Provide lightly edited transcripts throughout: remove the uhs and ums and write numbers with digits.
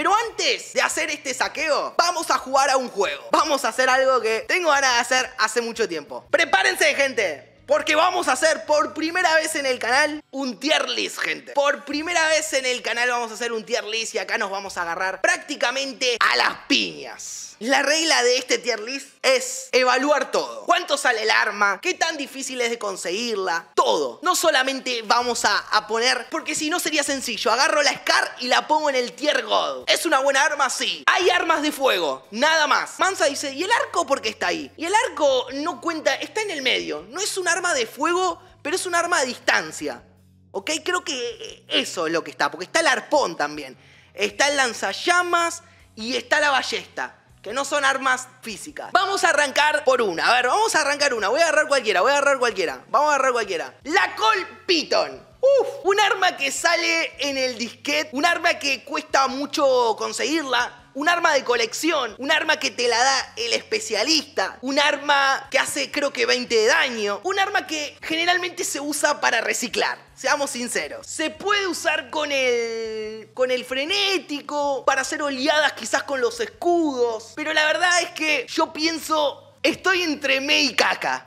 Pero antes de hacer este saqueo, vamos a jugar a un juego. Vamos a hacer algo que tengo ganas de hacer hace mucho tiempo. Prepárense, gente. Porque vamos a hacer por primera vez en el canal un tier list, gente. Por primera vez en el canal vamos a hacer un tier list y acá nos vamos a agarrar prácticamente a las piñas. La regla de este tier list es evaluar todo. ¿Cuánto sale el arma? ¿Qué tan difícil es de conseguirla? Todo. No solamente vamos a poner, porque si no sería sencillo. Agarro la Scar y la pongo en el tier God. ¿Es una buena arma? Sí. Hay armas de fuego, nada más. Mansa dice, ¿y el arco por qué está ahí? Y el arco no cuenta, está en el medio. No es un arma de fuego, pero es un arma a distancia. ¿Ok? Creo que eso es lo que está, porque está el arpón también. Está el lanzallamas y está la ballesta, que no son armas físicas. Vamos a arrancar por una. A ver, vamos a arrancar una. Voy a agarrar cualquiera. Vamos a agarrar cualquiera. La Colt Python. Un arma que sale en el disquete. Un arma que cuesta mucho conseguirla. Un arma de colección, un arma que te la da el especialista, un arma que hace creo que 20 de daño, un arma que generalmente se usa para reciclar, seamos sinceros. Se puede usar con el frenético, para hacer oleadas quizás con los escudos, pero la verdad es que yo pienso... Estoy entre me y caca.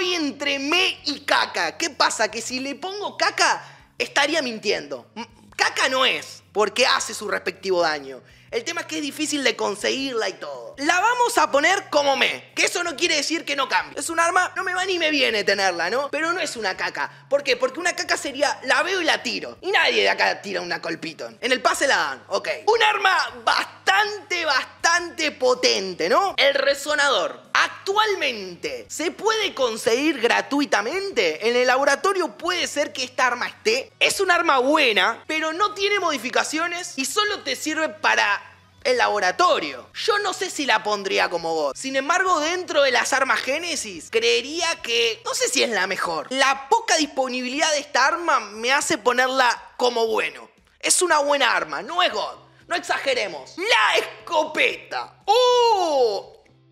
¿Qué pasa? Que si le pongo caca, estaría mintiendo. Caca no es, porque hace su respectivo daño. El tema es que es difícil de conseguirla y todo. La vamos a poner como me, que eso no quiere decir que no cambie. Es un arma, no me va ni me viene tenerla, ¿no? Pero no es una caca. ¿Por qué? Porque una caca sería, la veo y la tiro. Y nadie de acá tira una Colt Python. En el pase la dan, ok. Un arma bastante potente, ¿no? El resonador. Actualmente, ¿se puede conseguir gratuitamente? En el laboratorio puede ser que esta arma esté. Es un arma buena, pero no tiene modificaciones y solo te sirve para el laboratorio. Yo no sé si la pondría como God. Sin embargo, dentro de las armas Génesis, creería que... No sé si es la mejor. La poca disponibilidad de esta arma me hace ponerla como bueno. Es una buena arma, no es God. No exageremos. La escopeta. ¡Oh!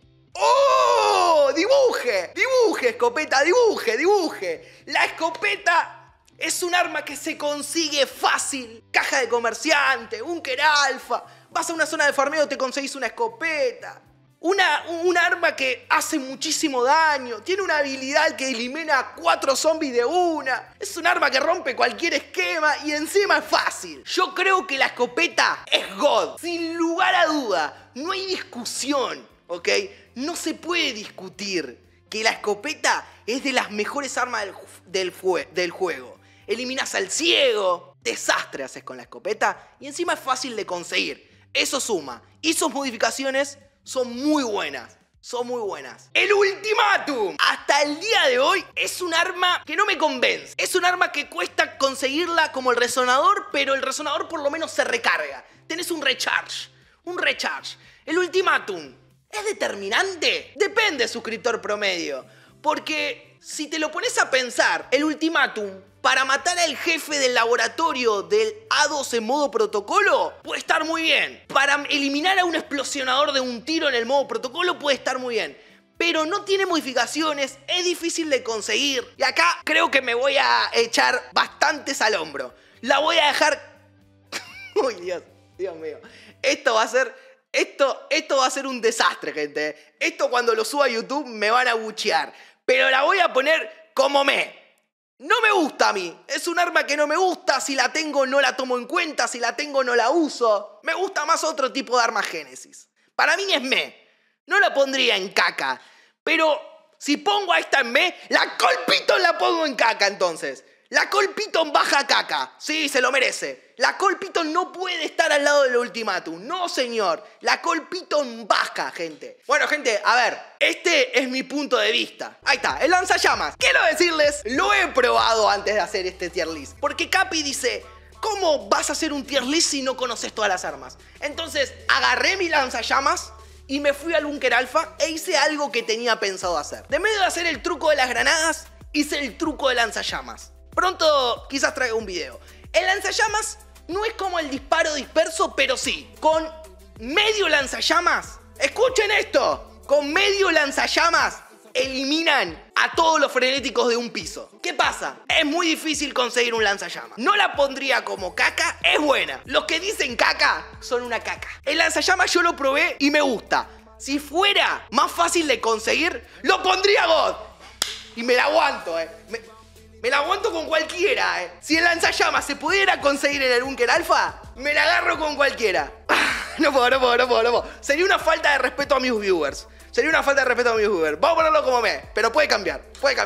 Dibuje, escopeta, dibuje. La escopeta es un arma que se consigue fácil. Caja de comerciante, búnker alfa. Vas a una zona de farmeo, te conseguís una escopeta. Un arma que hace muchísimo daño. Tiene una habilidad que elimina a 4 zombies de una. Es un arma que rompe cualquier esquema y encima es fácil. Yo creo que la escopeta es God. Sin lugar a duda. No hay discusión, ¿ok? No se puede discutir que la escopeta es de las mejores armas del juego. Eliminas al ciego. Desastre haces con la escopeta. Y encima es fácil de conseguir. Eso suma. Y sus modificaciones... son muy buenas. El ultimátum. Hasta el día de hoy es un arma que no me convence. Es un arma que cuesta conseguirla como el resonador, pero el resonador por lo menos se recarga. Tenés un recharge. El ultimátum. ¿Es determinante? Depende, suscriptor promedio. Porque si te lo pones a pensar, el ultimátum para matar al jefe del laboratorio del A2 en modo protocolo puede estar muy bien. Para eliminar a un explosionador de un tiro en el modo protocolo puede estar muy bien. Pero no tiene modificaciones, es difícil de conseguir. Y acá creo que me voy a echar bastantes al hombro. La voy a dejar... Uy, Dios mío. Esto va a ser un desastre, gente. Esto cuando lo suba a YouTube me van a buchear. Pero la voy a poner como me. No me gusta a mí. Es un arma que no me gusta. Si la tengo no la tomo en cuenta. Si la tengo no la uso. Me gusta más otro tipo de arma Génesis. Para mí es me. No la pondría en caca. Pero si pongo a esta en me, la Colt Python la pongo en caca entonces. La Colt Python baja caca. Sí, se lo merece. La Colt Python no puede estar al lado del ultimátum. No, señor. La Colt Python baja, gente. Bueno, gente, a ver. Este es mi punto de vista. Ahí está, el lanzallamas. Quiero decirles, lo he probado antes de hacer este tier list. Porque Capi dice, ¿cómo vas a hacer un tier list si no conoces todas las armas? Entonces, agarré mi lanzallamas y me fui al búnker alfa e hice algo que tenía pensado hacer. De medio de hacer el truco de las granadas, hice el truco de lanzallamas. Pronto quizás traiga un video. El lanzallamas no es como el disparo disperso, pero sí. Con medio lanzallamas, escuchen esto. Con medio lanzallamas eliminan a todos los frenéticos de un piso. ¿Qué pasa? Es muy difícil conseguir un lanzallamas. No la pondría como caca, es buena. Los que dicen caca son una caca. El lanzallamas yo lo probé y me gusta. Si fuera más fácil de conseguir, lo pondría God. Y me la aguanto, Me la aguanto con cualquiera, Si el lanzallamas se pudiera conseguir en el Búnker Alfa, me la agarro con cualquiera. No puedo. Sería una falta de respeto a mis viewers. Vamos a ponerlo como me. Pero puede cambiar.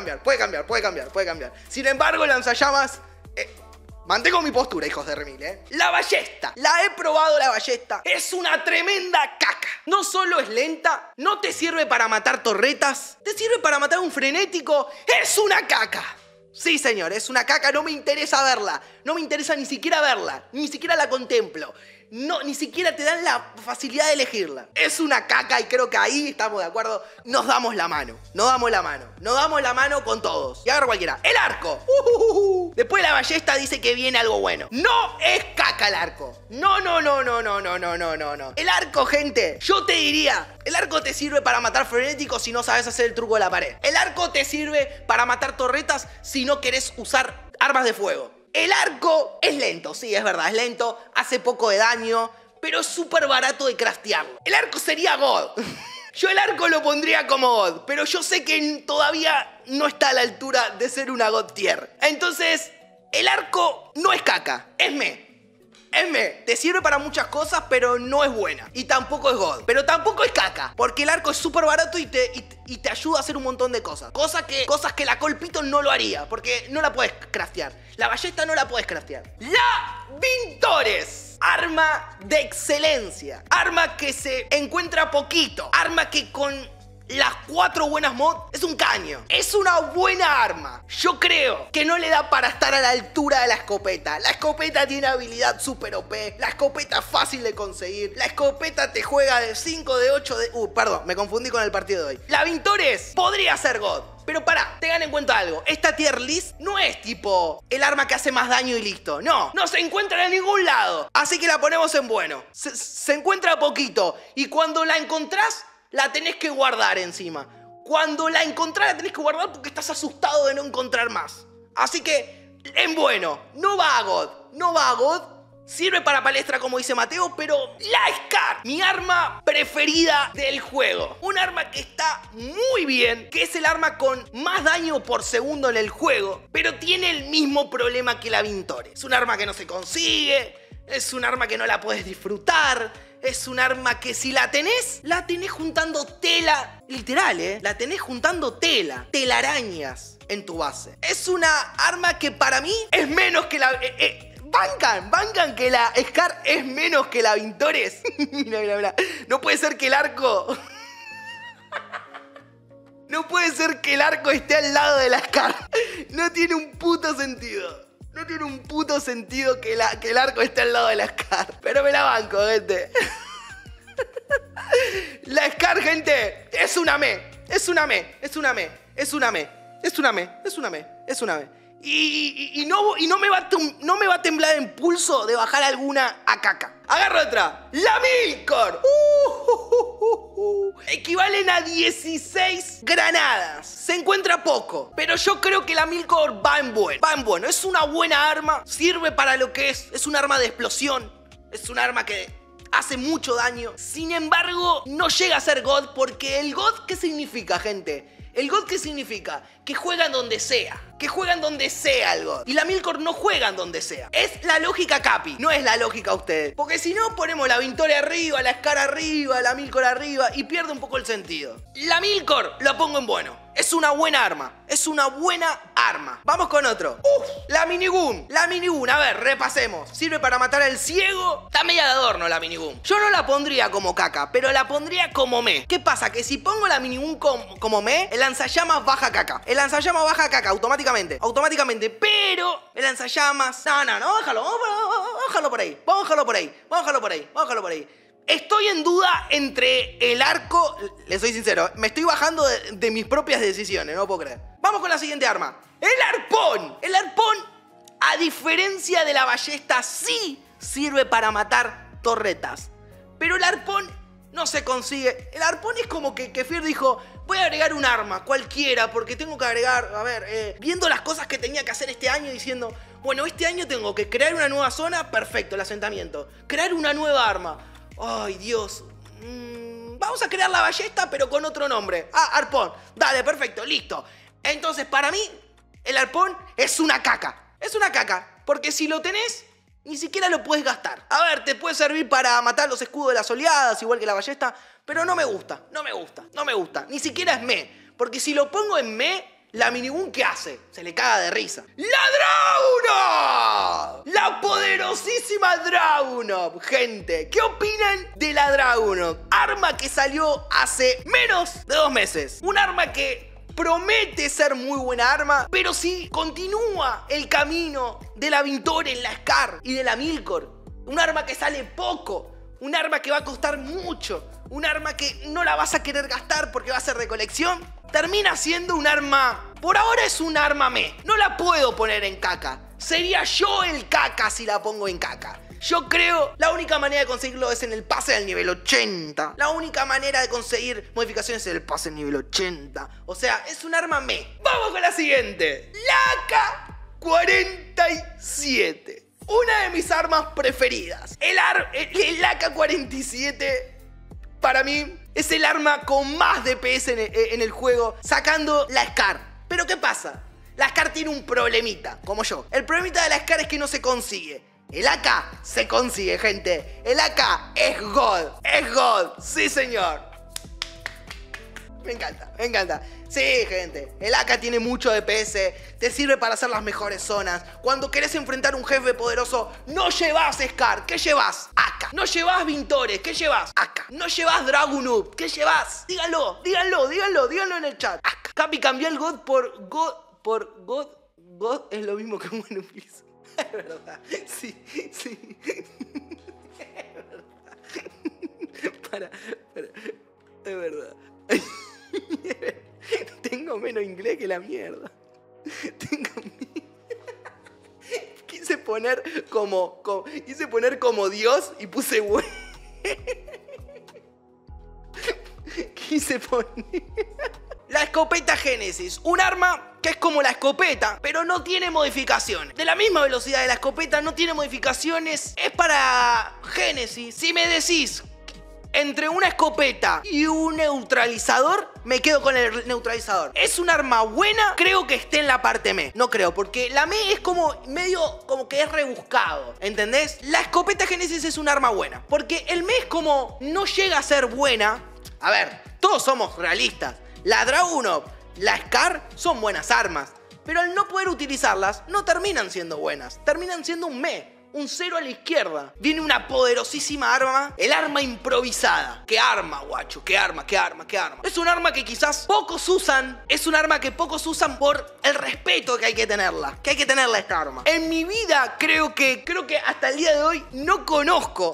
Sin embargo, el lanzallamas... mantengo mi postura, hijos de remil, La ballesta. La he probado, la ballesta. Es una tremenda caca. No solo es lenta, no te sirve para matar torretas, te sirve para matar un frenético. ¡Es una caca! Sí, señor, es una caca. No me interesa verla. No me interesa ni siquiera verla. Ni siquiera la contemplo. No, ni siquiera te dan la facilidad de elegirla. Es una caca y creo que ahí estamos de acuerdo. Nos damos la mano con todos. Y agarro cualquiera. El arco. Después la ballesta dice que viene algo bueno. No es caca el arco. No. El arco, gente, yo te diría, el arco te sirve para matar frenéticos si no sabes hacer el truco de la pared. El arco te sirve para matar torretas si no querés usar armas de fuego. El arco es lento, sí, es verdad, es lento, hace poco de daño, pero es súper barato de craftearlo. El arco sería God. Yo el arco lo pondría como God, pero yo sé que todavía no está a la altura de ser una God tier. Entonces, el arco no es caca, es me. Te sirve para muchas cosas, pero no es buena. Y tampoco es God. Pero tampoco es caca. Porque el arco es súper barato y te ayuda a hacer un montón de cosas. Cosas que la Colpito no lo haría. Porque no la puedes craftear. La ballesta no la puedes craftear. La Vintores. Arma de excelencia. Arma que se encuentra poquito. Arma que con las 4 buenas mods es un caño. Es una buena arma. Yo creo que no le da para estar a la altura de la escopeta. La escopeta tiene habilidad super OP. La escopeta es fácil de conseguir. La escopeta te juega de 5, de 8, de... perdón, me confundí con el partido de hoy. La Vintores podría ser God. Pero pará, tengan en cuenta algo. Esta tier list no es tipo el arma que hace más daño y listo. No se encuentra en ningún lado. Así que la ponemos en bueno. Se encuentra poquito. Y cuando la encontrás, la tenés que guardar encima. Cuando la encontrás la tenés que guardar porque estás asustado de no encontrar más. Así que, en bueno, no va a God. Sirve para palestra como dice Mateo, pero la Scar, mi arma preferida del juego. Un arma que está muy bien, que es el arma con más daño por segundo en el juego, pero tiene el mismo problema que la Vintores. Es un arma que no se consigue, es un arma que no la puedes disfrutar. Es un arma que si la tenés juntando tela. Literal, La tenés juntando telarañas en tu base. Es una arma que para mí es menos que la... Bancan que la Scar es menos que la Vintores. Mira. No puede ser que el arco... No puede ser que el arco esté al lado de la Scar. No tiene un puto sentido. No tiene un puto sentido que el arco esté al lado de la Scar. Pero me la banco, gente. La Scar, gente, es una me. Y no me va a temblar en pulso de bajar alguna a caca. Agarro otra. La Milkor. Equivalen a 16 granadas. Se encuentra poco, pero yo creo que la Milkor va en bueno. Es una buena arma. Sirve para lo que es. Es un arma de explosión. Es un arma que hace mucho daño. Sin embargo, no llega a ser God porque el God, ¿qué significa, gente? ¿El God qué significa? Que juegan donde sea. Que juegan donde sea el God. Y la Milkor no juegan donde sea. Es la lógica Capi, no es la lógica ustedes. Porque si no, ponemos la Vintore arriba, la Scar arriba, la Milkor arriba y pierde un poco el sentido. La Milkor la pongo en bueno. Es una buena arma. Es una buena arma. Vamos con otro. La Minigun. La Minigun, a ver, repasemos. Sirve para matar al ciego. Está media de adorno la Minigun. Yo no la pondría como caca, pero la pondría como me. ¿Qué pasa? Que si pongo la Minigun como me, el lanzallamas baja caca. El lanzallamas baja caca automáticamente. Pero el lanzallamas... No, bájalo por ahí. Estoy en duda entre el arco... Les soy sincero, me estoy bajando de mis propias decisiones, no puedo creer. Vamos con la siguiente arma. El arpón. El arpón, a diferencia de la ballesta, sí sirve para matar torretas. Pero el arpón no se consigue. El arpón es como que Kefir dijo, voy a agregar un arma, cualquiera, porque tengo que agregar, a ver, viendo las cosas que tenía que hacer este año, diciendo, bueno, este año tengo que crear una nueva zona, perfecto, el asentamiento. Crear una nueva arma. Ay, Dios. Vamos a crear la ballesta, pero con otro nombre. Ah, arpón. Dale, perfecto, listo. Entonces, para mí, el arpón es una caca. Es una caca, porque si lo tenés, ni siquiera lo puedes gastar. A ver, te puede servir para matar los escudos de las oleadas, igual que la ballesta, pero no me gusta, no me gusta, no me gusta. Ni siquiera es me, porque si lo pongo en me, la minibún, ¿qué hace? Se le caga de risa. ¡La Dragunov! ¡La poderosísima Dragunov! Gente, ¿qué opinan de la Dragunov? Arma que salió hace menos de 2 meses. Un arma que promete ser muy buena arma, pero si continúa el camino de la Vintoren, la Scar y de la Milcor, un arma que sale poco, un arma que va a costar mucho, un arma que no la vas a querer gastar porque va a ser de colección, termina siendo un arma, por ahora es un arma me, no la puedo poner en caca, sería yo el caca si la pongo en caca. Yo creo, la única manera de conseguirlo es en el pase del nivel 80. La única manera de conseguir modificaciones es el pase del nivel 80. O sea, es un arma me. Vamos con la siguiente. La AK-47. Una de mis armas preferidas. El AK-47, para mí, es el arma con más DPS en el juego, sacando la Scar. Pero ¿qué pasa? La Scar tiene un problemita, como yo. El problemita de la Scar es que no se consigue. El AK se consigue, gente. El AK es God. Es God. Sí, señor. Me encanta, me encanta. Sí, gente. El AK tiene mucho DPS. Te sirve para hacer las mejores zonas. Cuando querés enfrentar un jefe poderoso, no llevas Scar. ¿Qué llevas? AK. No llevas Vintores. ¿Qué llevas? AK. No llevas Dragunov. ¿Qué llevas? Díganlo, díganlo, díganlo, díganlo en el chat. AK. Capi, cambié el God por God. Por God. God es lo mismo que un One Piece. Es verdad, sí. Es verdad. Es verdad. Tengo menos inglés que la mierda. Quise poner como Dios y puse güey. Quise poner la escopeta Génesis, un arma que es como la escopeta, pero no tiene modificaciones. De la misma velocidad de la escopeta, no tiene modificaciones. Es para Génesis. Si me decís entre una escopeta y un neutralizador, me quedo con el neutralizador. ¿Es un arma buena? Creo que esté en la parte me. No creo, porque la me es como medio como que es rebuscado, ¿entendés? La escopeta Génesis es un arma buena, porque el me es como no llega a ser buena. A ver, todos somos realistas. La Dragunov, la Scar son buenas armas, pero al no poder utilizarlas, no terminan siendo buenas. Terminan siendo un me. Un 0 a la izquierda. Viene una poderosísima arma. El arma improvisada. ¿Qué arma, guacho? ¿Qué arma? ¿Qué arma? ¿Qué arma? Es un arma que quizás pocos usan. Es un arma que pocos usan por el respeto que hay que tenerla. Que hay que tenerla esta arma. En mi vida creo que hasta el día de hoy no conozco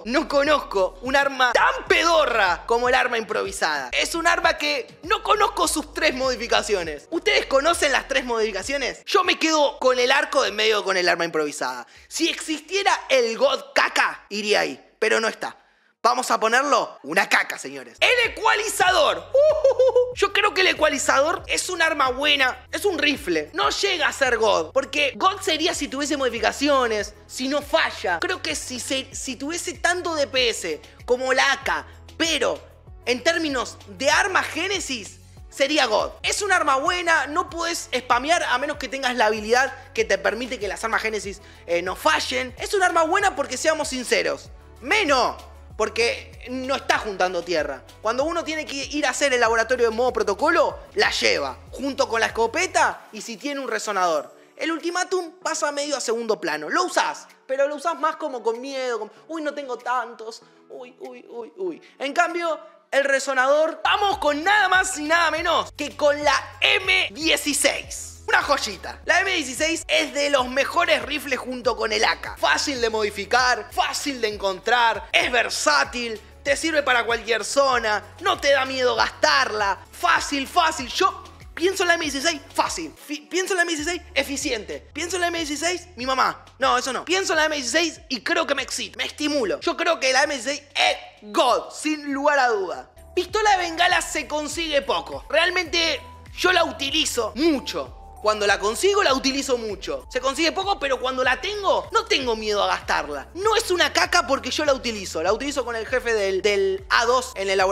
un arma tan pedorra como el arma improvisada. Es un arma que no conozco sus 3 modificaciones. ¿Ustedes conocen las 3 modificaciones? Yo me quedo con el arco de medio con el arma improvisada. Si existiera el God caca, iría ahí, pero no está. Vamos a ponerlo una caca, señores. El ecualizador. Yo creo que el ecualizador es un arma buena, es un rifle. No llega a ser God, porque God sería si tuviese modificaciones, si no falla. Creo que si tuviese tanto DPS como la AK, pero en términos de arma Génesis, sería God. Es un arma buena, no puedes spamear a menos que tengas la habilidad que te permite que las armas Génesis no fallen. Es un arma buena porque seamos sinceros. Menos porque no está juntando tierra. Cuando uno tiene que ir a hacer el laboratorio de modo protocolo, la lleva junto con la escopeta y si tiene un resonador. El ultimátum pasa medio a segundo plano. Lo usás, pero lo usás más como con miedo. Uy, no tengo tantos. Uy. En cambio, el resonador, vamos con nada más y nada menos que con la M16. Una joyita. La M16 es de los mejores rifles junto con el AK. Fácil de modificar, fácil de encontrar, es versátil, te sirve para cualquier zona, no te da miedo gastarla. Fácil. Pienso en la M16, fácil. Pienso en la M16, eficiente. Pienso en la M16, mi mamá. No, eso no. Pienso en la M16 y creo que me excita, me estimulo. Yo creo que la M16 es God, sin lugar a duda. Pistola de bengala se consigue poco. Realmente yo la utilizo mucho. Cuando la consigo, la utilizo mucho. Se consigue poco, pero cuando la tengo, no tengo miedo a gastarla. No es una caca porque yo la utilizo. La utilizo con el jefe del A2 en el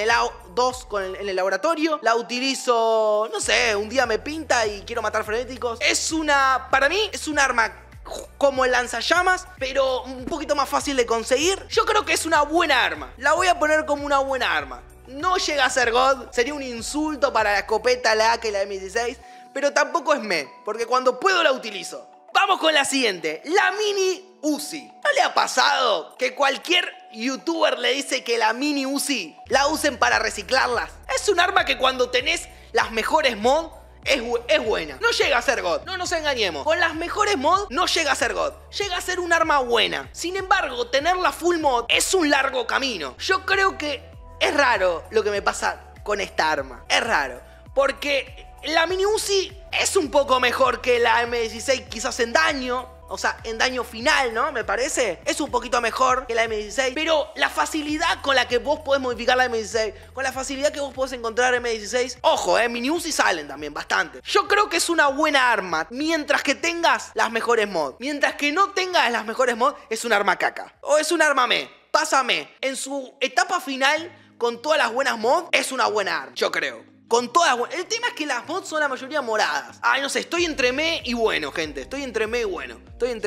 A2 en el laboratorio. La utilizo, no sé, un día me pinta y quiero matar frenéticos. Para mí, es un arma como el lanzallamas, pero un poquito más fácil de conseguir. Yo creo que es una buena arma. La voy a poner como una buena arma. No llega a ser God. Sería un insulto para la escopeta, la AK y la M16. Pero tampoco es porque cuando puedo la utilizo. Vamos con la siguiente, la mini Uzi. ¿No le ha pasado que cualquier youtuber le dice que la mini Uzi la usen para reciclarlas? Es un arma que cuando tenés las mejores mods es buena. No llega a ser God, no nos engañemos. Con las mejores mods no llega a ser God. Llega a ser un arma buena. Sin embargo, tenerla full mod es un largo camino. Yo creo que es raro lo que me pasa con esta arma. Es raro. Porque la mini Uzi es un poco mejor que la M16 quizás en daño. O sea, en daño final, ¿no? Me parece. Es un poquito mejor que la M16. Pero la facilidad con la que vos podés modificar la M16, con la facilidad que vos podés encontrar M16. Ojo, mini Uzi salen también bastante. Yo creo que es una buena arma mientras que tengas las mejores mods. Mientras que no tengas las mejores mods, es un arma caca. O es un arma Pásame. En su etapa final, con todas las buenas mods, es una buena arma. Yo creo. Con todas. El tema es que las mods son la mayoría moradas. Ay, no sé, estoy entre y bueno, gente. Estoy entre y bueno.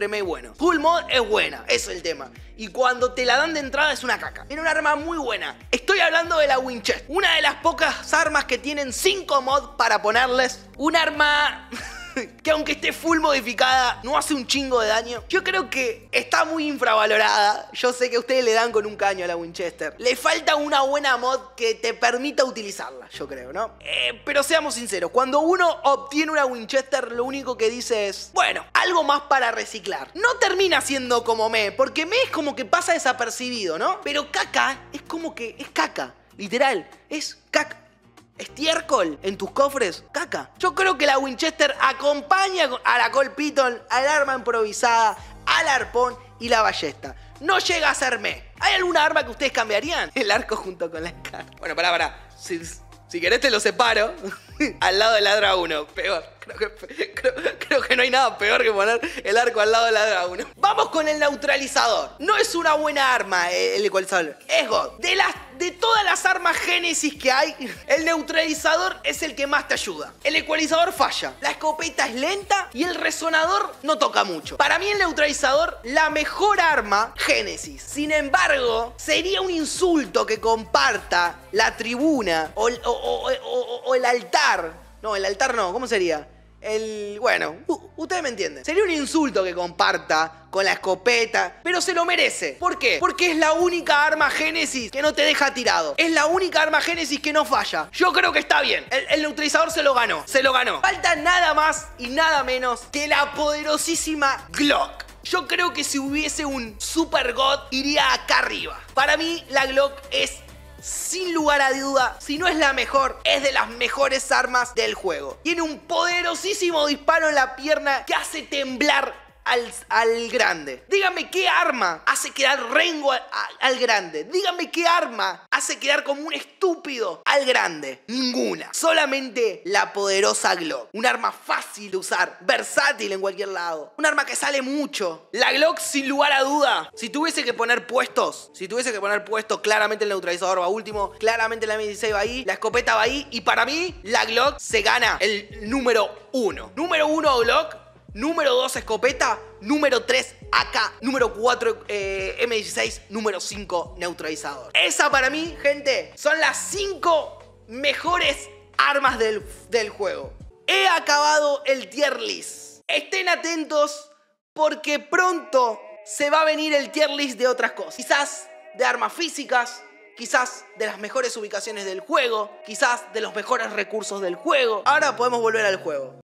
Full mod es buena, eso es el tema. Y cuando te la dan de entrada es una caca. Tiene un arma muy buena. Estoy hablando de la Winchester. Una de las pocas armas que tienen 5 mods para ponerles. Un arma que aunque esté full modificada, no hace un chingo de daño. Yo creo que está muy infravalorada. Yo sé que ustedes le dan con un caño a la Winchester. Le falta una buena mod que te permita utilizarla, yo creo, ¿no? Pero seamos sinceros, cuando uno obtiene una Winchester, lo único que dice es, bueno, algo más para reciclar. No termina siendo como porque es como que pasa desapercibido, ¿no? Pero caca es como que es caca, literal, es caca. Estiércol en tus cofres, caca. Yo creo que la Winchester acompaña a la Colt Python, al arma improvisada, al arpón y la ballesta. No llega a ser ¿Hay alguna arma que ustedes cambiarían? El arco junto con la SCAR. Bueno, pará. Si querés te lo separo. Al lado de la Dra 1. Peor. Creo que no hay nada peor que poner el arco al lado de la Dra 1. Vamos con el neutralizador. No es una buena arma el ecualizador. Es God. De todas las armas Génesis que hay, el neutralizador es el que más te ayuda. El ecualizador falla. La escopeta es lenta y el resonador no toca mucho. Para mí el neutralizador, la mejor arma Génesis. Sin embargo, sería un insulto que comparta la tribuna o el altar. No, el altar no. ¿Cómo sería? Bueno, ustedes me entienden. Sería un insulto que comparta con la escopeta, pero se lo merece. ¿Por qué? Porque es la única arma Génesis que no te deja tirado. Es la única arma Génesis que no falla. Yo creo que está bien. El neutralizador se lo ganó. Falta nada más y nada menos que la poderosísima Glock. Yo creo que si hubiese un Super God, iría acá arriba. Para mí, la Glock es, sin lugar a duda, si no es la mejor, es de las mejores armas del juego. Tiene un poderosísimo disparo en la pierna que hace temblar al grande. Dígame qué arma hace quedar rengo al grande. Dígame qué arma hace quedar como un estúpido al grande. Ninguna. Solamente la poderosa Glock. Un arma fácil de usar, versátil en cualquier lado. Un arma que sale mucho. La Glock, sin lugar a duda, si tuviese que poner puestos, claramente el neutralizador va último, claramente la M16 va ahí, la escopeta va ahí, y para mí la Glock se gana el número 1. Número 1 Glock. Número 2 escopeta, número 3 AK, número 4 M16, número 5 neutralizador. Esa para mí, gente, son las 5 mejores armas del juego. He acabado el tier list. Estén atentos porque pronto se va a venir el tier list de otras cosas. Quizás de armas físicas, quizás de las mejores ubicaciones del juego, quizás de los mejores recursos del juego. Ahora podemos volver al juego.